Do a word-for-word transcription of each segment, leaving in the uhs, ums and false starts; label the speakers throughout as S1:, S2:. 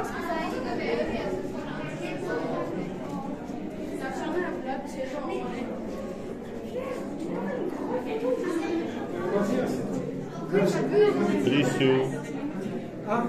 S1: Lì ah.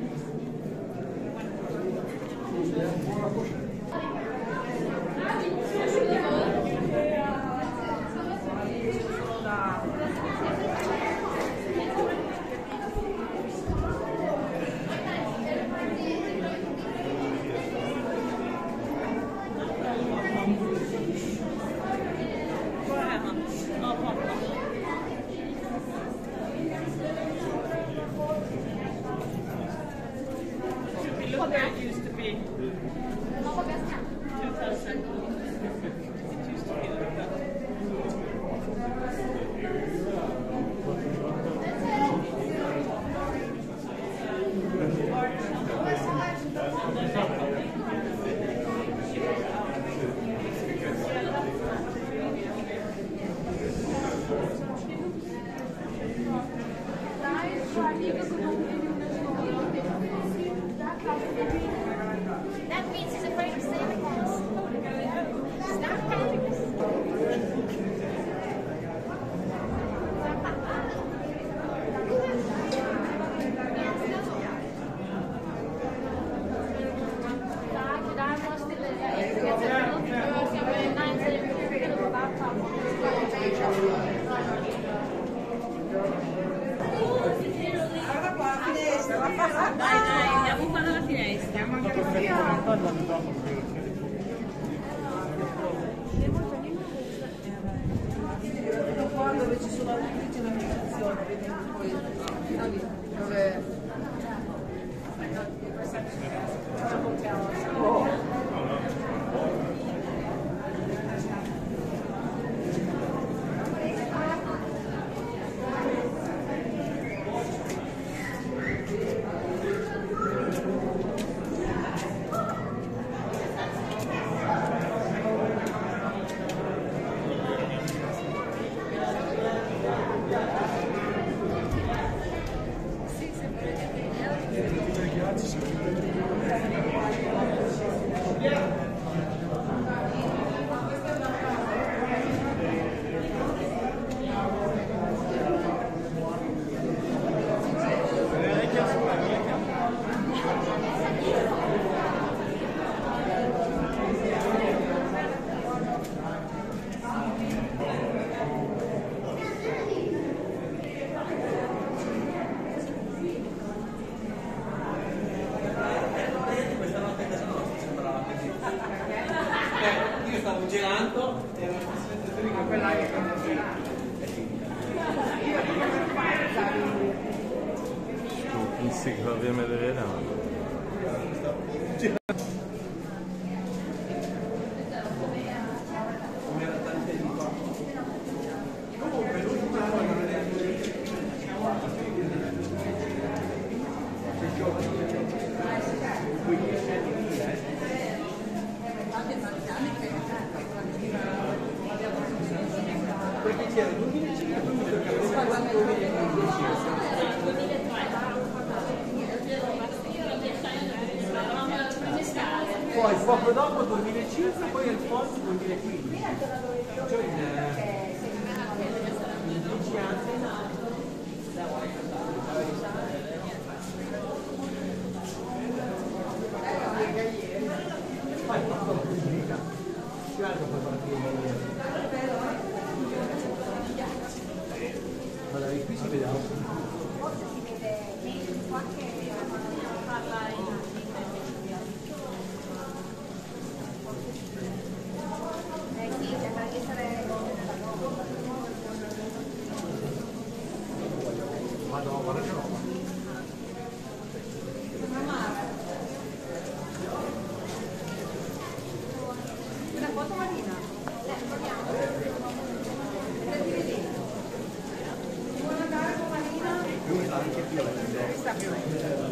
S2: Look where it used to be. two thousand. It used to be like that.
S3: That means he's afraid of Santa Claus. Stop helping us.
S2: Dai, dai, andiamo qua dalla finestra.
S4: Qua dove ci sono c'è la meditazione, vediamo poi dove
S5: stavo girando e ero in quell'aria che non
S1: Non si capiamo di vedere.
S5: Perché c'era duemilacinque duemilaquindici. Poi poco dopo duemilacinque, poi al posto duemilaquindici. Cioè in dieci anni. Poi fatto la pubblicità. Guarda per partire. Allora, qui si vede
S3: Forse si vede meglio anche parla in eh sì, sembra di essere
S5: Madonna, guarda che roba.
S3: una foto Marina. Eh, proviamo.
S5: Anche violento.
S4: sta violento.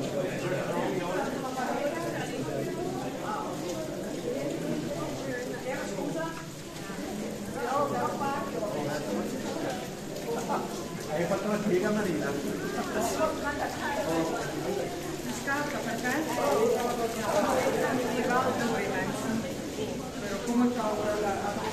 S5: Hai fatto la piega Marina?
S4: Si scappa perché? facciamo quella là.